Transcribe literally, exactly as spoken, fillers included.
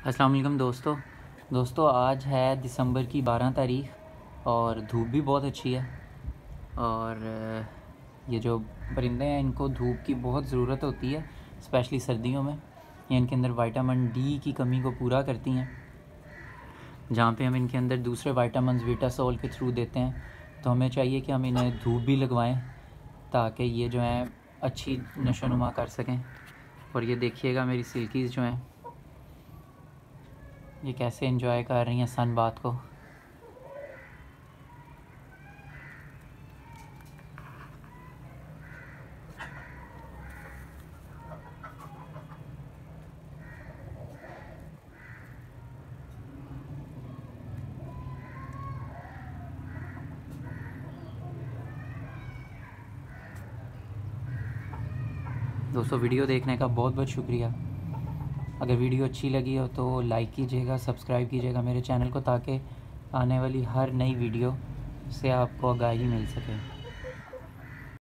अस्सलाम वालेकुम दोस्तों दोस्तों आज है दिसंबर की बारह तारीख़ और धूप भी बहुत अच्छी है। और ये जो परिंदे हैं इनको धूप की बहुत ज़रूरत होती है, स्पेशली सर्दियों में। ये इनके अंदर विटामिन डी की कमी को पूरा करती हैं। जहाँ पे हम इनके अंदर दूसरे विटामिन विटासोल के थ्रू देते हैं, तो हमें चाहिए कि हम इन्हें धूप भी लगवाएं ताकि ये जो हैं अच्छी नशोनुमा कर सकें। और ये देखिएगा मेरी सिल्कीज़ जो हैं ये कैसे एंजॉय कर रही हैं सन बाथ को। दोस्तों वीडियो देखने का बहुत बहुत शुक्रिया। अगर वीडियो अच्छी लगी हो तो लाइक कीजिएगा, सब्सक्राइब कीजिएगा मेरे चैनल को, ताकि आने वाली हर नई वीडियो से आपको आगाही मिल सके।